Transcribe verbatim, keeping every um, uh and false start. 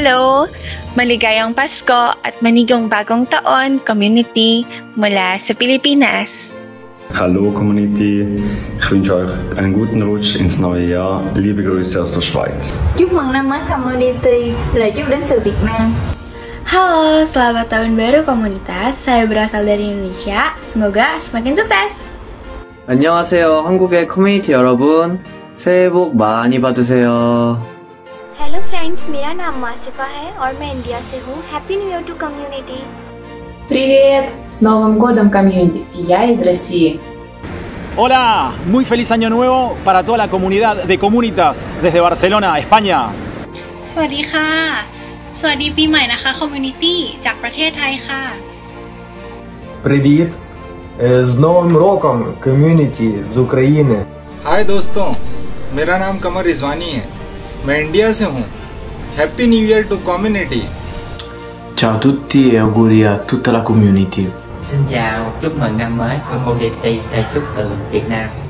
Hello! Maligayang Pasko at manigong bagong taon, community mula sa Pilipinas. Hallo Community, ich wünsche euch einen guten Rutsch ins neue Jahr. Liebe Grüße aus der Schweiz. Chúc mừng năm mới Community, lời chúc đến từ Việt Nam. Halo, selamat tahun baru komunitas. Saya berasal dari Indonesia. Semoga semakin sukses. 안녕하세요, 한국의 커뮤니티 여러분. 새해 복 많이 받으세요. Hello friends, मेरा नाम मासिफा है और मैं India से हूँ। Happy new year to community. Привет! С Новым годом, комьюнити! Я из России. Hola, muy feliz año nuevo para toda la comunidad de Comunitas desde Barcelona, España. สวัสดีค่ะสวัสดีปีใหม่นะคะ Community จากประเทศไทยค่ะ Привіт! З Новим роком, Community з України. Hi दोस्तों, मेरा नाम कमर रिजवानी है, मैं इंडिया से हूँ। Happy new year to community. Ciao a tutti e auguri a tutta la community. Xin chào, chúc mừng năm mới Community, lời chúc từ Việt Nam.